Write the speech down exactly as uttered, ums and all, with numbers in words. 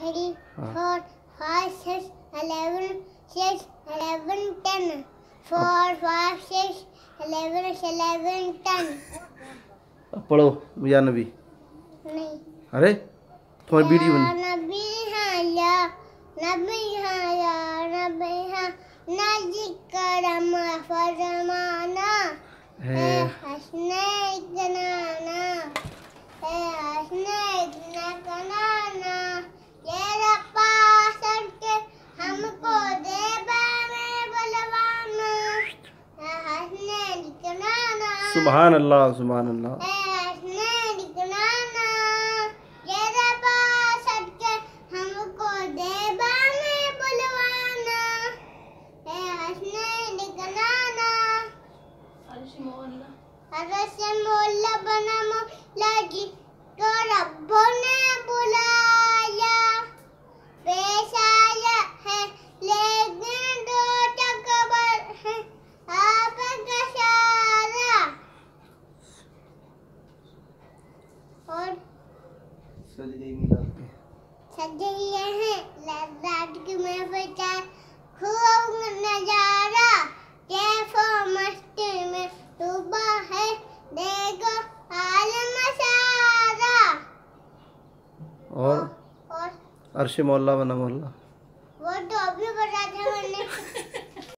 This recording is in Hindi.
Three four five six eleven six eleven ten four five six eleven eleven ten. पढ़ो या नबी। नहीं। अरे तुम्हारी वीडियो बनी। नबी हाँ या नबी हाँ या नबी हाँ नजी करम फरमाना है हसने गनाना है हसने गनाना ये रब्बा सड़के हमको दे बाने बलवाना है हसने गनाना। सुभान अल्लाह सुभान अल्लाह। मोला बना मोला जी तो रब्बों ने बुलाया पेश आया है लेकिन दो तकबर है आपका सारा। और सजइए हैं लज्जत की महफिल का खूब नजारा कैफो मस्ती में डूबा है देखो आलम सारा। और और अर्श मोहल्ला बना मोहल्ला।